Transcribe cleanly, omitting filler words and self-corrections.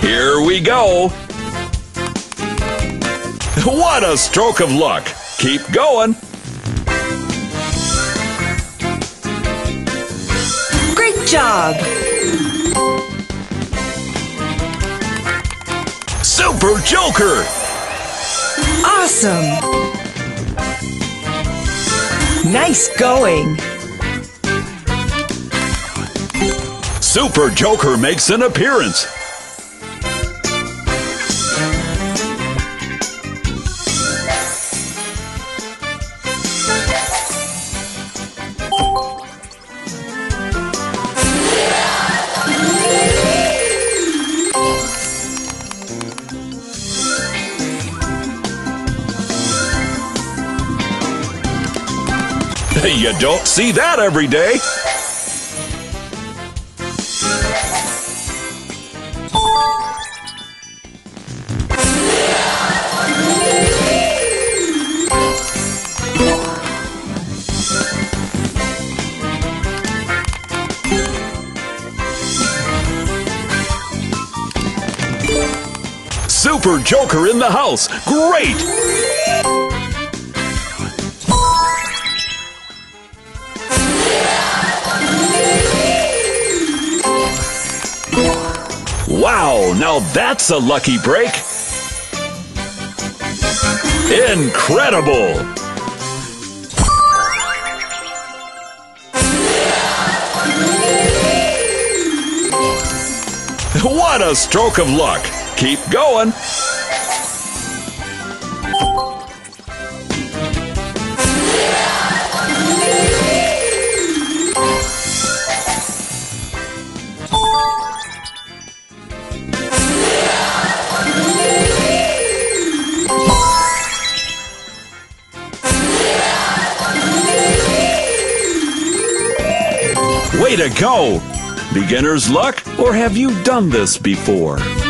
Here we go. What a stroke of luck. Keep going. Great job! Super Joker! Awesome! Nice going! Super Joker makes an appearance. You don't see that every day. Super Joker in the house. Great! Wow, now that's a lucky break! Incredible! What a stroke of luck! Keep going! Way to go! Beginner's luck, or have you done this before?